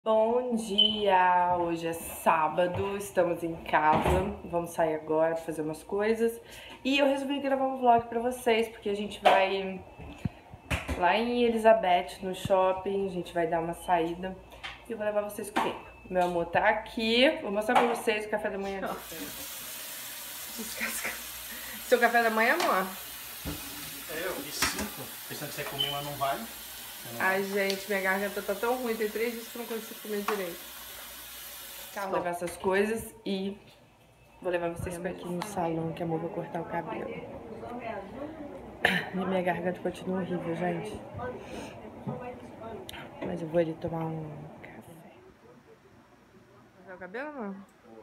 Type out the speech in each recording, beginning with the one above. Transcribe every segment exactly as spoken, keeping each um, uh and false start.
Bom dia! Hoje é sábado, estamos em casa, vamos sair agora pra fazer umas coisas. E eu resolvi gravar um vlog pra vocês, porque a gente vai lá em Elizabeth, no shopping, a gente vai dar uma saída. E eu vou levar vocês comigo. Meu amor tá aqui, vou mostrar pra vocês o café da manhã. Descasca. Seu café da manhã, amor? É, eu fiz cinco, pensando que você comer, mas não vai. Ai, gente, minha garganta tá tão ruim, tem três dias que eu não consigo comer direito. Tá, vou levar essas coisas e vou levar vocês pra aqui no salão, que a amor vai cortar o cabelo. E minha garganta continua horrível, gente. Mas eu vou ali tomar um café. Cortar o cabelo, amor?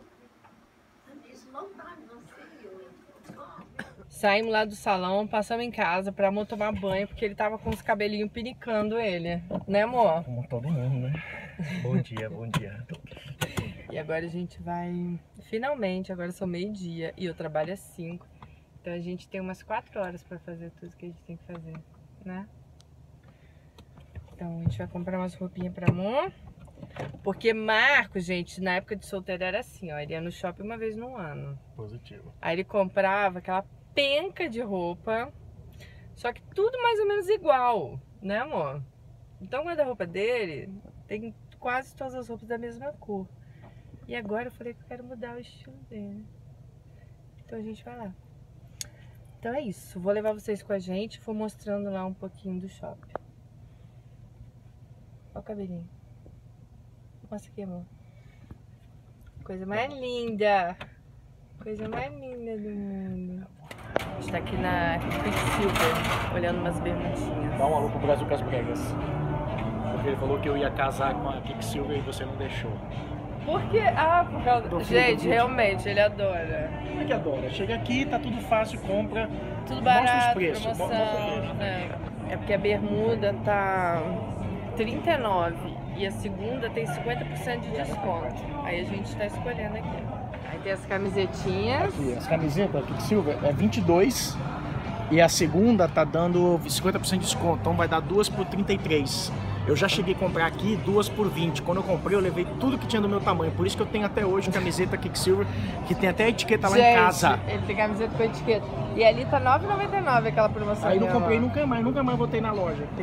Saímos lá do salão, passamos em casa pra amor tomar banho, porque ele tava com os cabelinhos pinicando ele. Né, amor? Como todo mundo, né? Bom dia, bom dia. E agora a gente vai... Finalmente, agora são meio-dia e eu trabalho às cinco. Então a gente tem umas quatro horas pra fazer tudo que a gente tem que fazer, né? Então a gente vai comprar umas roupinhas pra amor. Porque Marcos, gente, na época de solteiro era assim, ó. Ele ia no shopping uma vez no ano. Positivo. Aí ele comprava aquela penca de roupa, só que tudo mais ou menos igual, né, amor? Então o guarda-roupa dele tem quase todas as roupas da mesma cor. E agora eu falei que eu quero mudar o estilo dele. Então a gente vai lá. Então é isso, vou levar vocês com a gente, vou mostrando lá um pouquinho do shopping. Olha o cabelinho. Mostra aqui, amor. Coisa mais linda. Coisa mais linda do mundo. A gente tá aqui na Quicksilver, olhando umas bermudinhas. Dá um alô pro Brasil com as bregas. Porque ele falou que eu ia casar com a Quicksilver e você não deixou. Por quê? Ah, por causa... Do Gente, filho do realmente, ele adora. Como é que adora? Chega aqui, tá tudo fácil, compra. Tudo mostra barato, os preços. promoção. Mostra o preço. É. É porque a bermuda tá trinta e nove e a segunda tem cinquenta por cento de desconto. Aí a gente tá escolhendo aqui. Aí tem as camisetinhas. Aqui, as camisetas Quicksilver é vinte e dois e a segunda tá dando cinquenta por cento de desconto, então vai dar duas por trinta e três. Eu já cheguei a comprar aqui duas por vinte. Quando eu comprei, eu levei tudo que tinha do meu tamanho. Por isso que eu tenho até hoje camiseta Quicksilver, que tem até a etiqueta lá Gente, em casa. ele tem camiseta com etiqueta. E ali tá nove reais e noventa e nove centavos aquela promoção. Aí não dela. comprei nunca mais, nunca mais voltei na loja. Tem...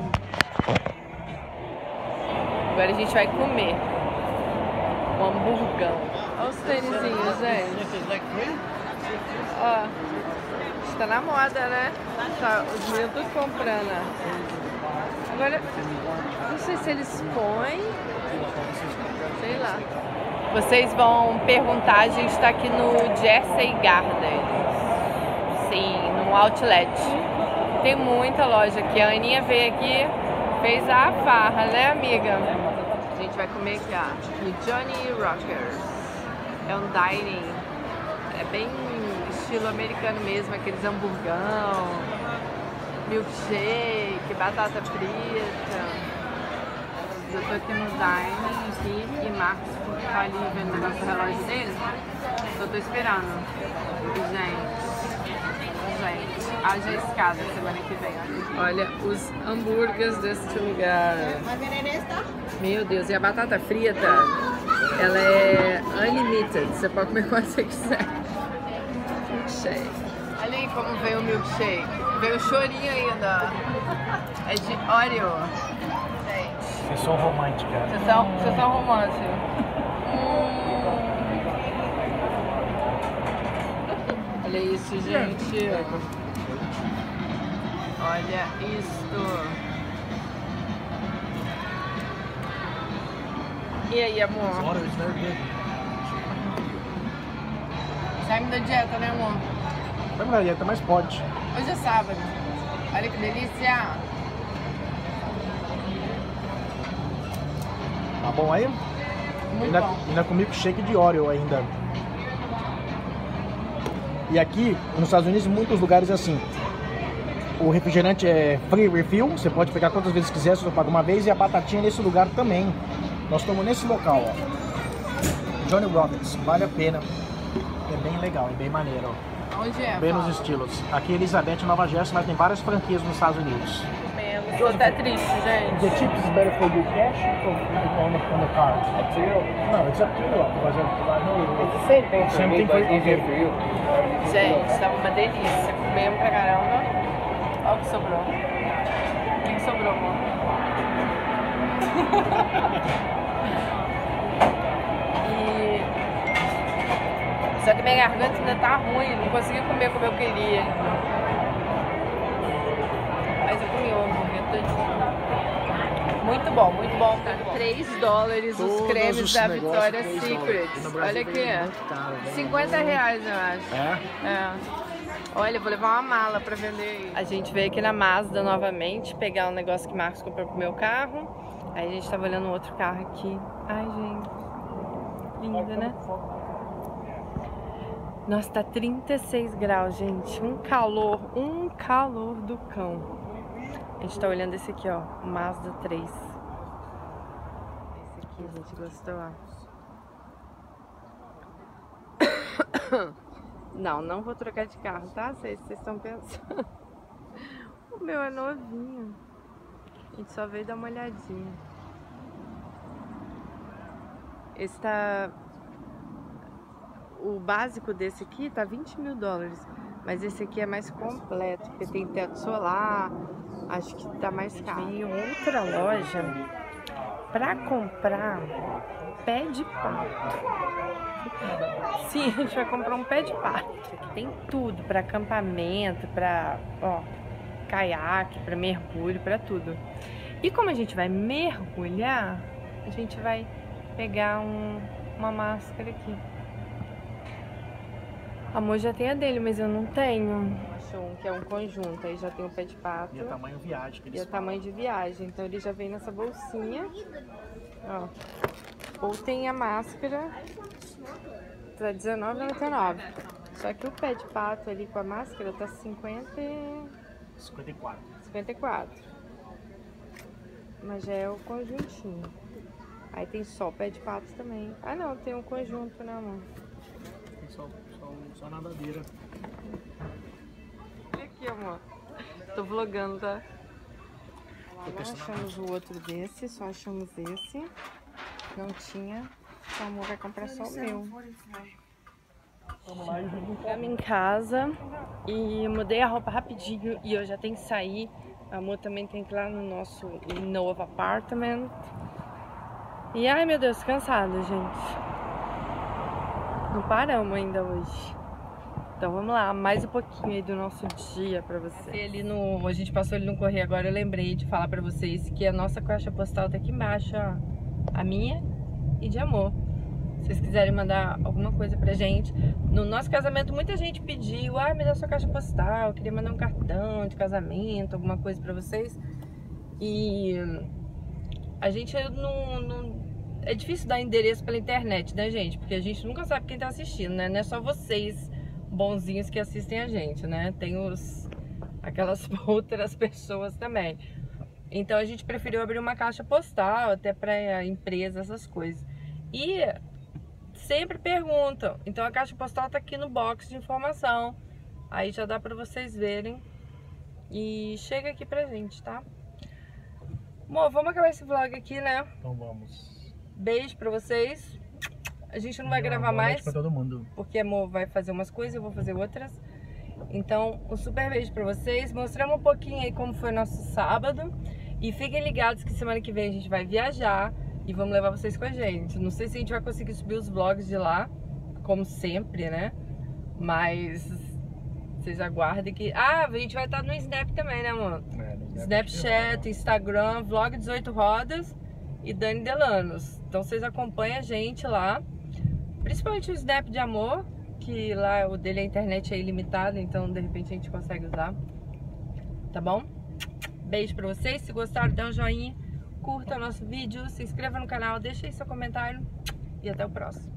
Agora a gente vai comer um hamburgão. Olha os tênisinhos, gente. Ó, está na moda, né? Tá, os meninos tudo comprando. Agora, não sei se eles põem, sei lá. Vocês vão perguntar, a gente tá aqui no Jersey Gardens. Sim, no outlet. Tem muita loja aqui. A Aninha veio aqui, fez a farra, né, amiga? A gente vai comer aqui, ó, no Johnny Rockers. É um dining, é bem estilo americano mesmo, aqueles hamburgão, milkshake, batata frita. Eu tô aqui no dining aqui, e Marcos tá ali vendo o negócio do relógio dele. Eu tô esperando. Gente, gente, haja escada semana que vem. Olha os hambúrgueres deste lugar. Meu Deus, e a batata frita, ela é unlimited, você pode comer quando você quiser. Milkshake. Olha aí como veio o milkshake. Veio o chorinho ainda. É de Oreo. Vocês são românticas. Vocês são, vocês são românticos. Hum. Olha isso, gente. Olha isto. E aí, amor? Saímos da dieta, né, amor? Vai pra dieta, mas pode. Hoje é sábado. Olha que delícia. Tá bom aí? Muito ainda, bom. ainda com milkshake de Oreo ainda. E aqui, nos Estados Unidos, em muitos lugares assim. O refrigerante é free refill, você pode pegar quantas vezes quiser, você paga uma vez. E a batatinha nesse lugar também. Nós estamos nesse local, ó. Johnny Rockets, vale a pena. É bem legal, é bem maneiro, ó. Onde é? Bem Fala. nos estilos. Aqui em Elizabeth, Nova Jersey, mas tem várias franquias nos Estados Unidos. Comemos Tô até triste, gente. The chips is better for you cash or on the, on the card? Up to you. No, it's up to you. Because I know It's the same thing for Same me, thing but for- easier okay. for you. Gente, tava uma delícia. Comemos pra caramba. Olha o que sobrou. O que, que sobrou, amor? E... Só que minha garganta ainda tá ruim, não consegui comer como eu queria. Mas eu comi o hambúrguer todinho. Muito bom, muito bom. Tá três dólares os Todos cremes os da negócios, Victoria's três Secret. dólares. No Brasil Olha vem aqui. muito caro, vem cinquenta reais, eu acho. É? É. Olha, eu vou levar uma mala pra vender aí. A gente veio aqui na Mazda novamente pegar um negócio que o Marcos comprou pro meu carro. Aí a gente tava olhando outro carro aqui. Ai, gente. Linda, né? Nossa, tá trinta e seis graus, gente. Um calor, um calor do cão. A gente tá olhando esse aqui, ó. O Mazda três. Esse aqui a gente gostou, ó. Não, não vou trocar de carro, tá? Vocês estão pensando. O meu é novinho. A gente só veio dar uma olhadinha. Esse tá... O básico desse aqui tá vinte mil dólares. Mas esse aqui é mais completo, porque tem teto solar. Acho que tá mais caro. Em outra loja, pra comprar pé de pato. Sim, a gente vai comprar um pé de pato. Aqui tem tudo para acampamento, para ó, caiaque, para mergulho, para tudo. E como a gente vai mergulhar, a gente vai pegar um, uma máscara aqui. Amor já tem a dele, mas eu não tenho. Achou um que é um conjunto, aí já tem o pé de pato. E é tamanho viagem que eles E é tamanho de viagem, então ele já vem nessa bolsinha. Ó. Ou tem a máscara, tá dezenove reais e noventa e nove centavos. Só que o pé de pato ali com a máscara tá cinquenta e cinquenta e quatro. cinquenta e quatro. Mas já é o conjuntinho. Aí tem só o pé de pato também. Ah não, tem um conjunto, né, amor? Tem só, só, só nadadeira. Olha aqui, amor. Tô vlogando, tá? Não achamos o outro desse, só achamos esse. Não tinha. O amor vai comprar só o meu. Vamos lá e vamos Estamos em casa e mudei a roupa rapidinho e eu já tenho que sair. A amor também tem que ir lá no nosso novo apartamento. E ai meu Deus, cansada, gente. Não paramos ainda hoje. Então vamos lá, mais um pouquinho aí do nosso dia pra vocês. Ali no, a gente passou ali no correio agora, eu lembrei de falar pra vocês que a nossa caixa postal tá aqui embaixo, ó. A minha e de amor. Se vocês quiserem mandar alguma coisa pra gente. No nosso casamento, muita gente pediu, ah, me dá sua caixa postal, eu queria mandar um cartão de casamento, alguma coisa pra vocês. E a gente não, não... É difícil dar endereço pela internet, né, gente? Porque a gente nunca sabe quem tá assistindo, né? Não é só vocês bonzinhos que assistem a gente, né? Tem os... aquelas outras pessoas também. Então a gente preferiu abrir uma caixa postal, até pra empresa, essas coisas. E sempre perguntam. Então a caixa postal tá aqui no box de informação. Aí já dá pra vocês verem. E chega aqui pra gente, tá? Bom, vamos acabar esse vlog aqui, né? Então vamos. Beijo pra vocês. A gente não vai gravar mais, pra todo mundo. porque amor vai fazer umas coisas, eu vou fazer outras. Então, um super beijo pra vocês. Mostramos um pouquinho aí como foi nosso sábado. E fiquem ligados que semana que vem a gente vai viajar e vamos levar vocês com a gente. Não sei se a gente vai conseguir subir os vlogs de lá, como sempre, né? Mas vocês aguardem que... Ah, a gente vai estar no Snap também, né, amor? É, no Snapchat, Instagram, Vlog dezoito Rodas e Dani Delanos. Então vocês acompanham a gente lá. Principalmente o Snap de amor, que lá o dele a internet é ilimitada, então de repente a gente consegue usar. Tá bom? Beijo pra vocês. Se gostaram, dá um joinha, curta o nosso vídeo, se inscreva no canal, deixa aí seu comentário e até o próximo.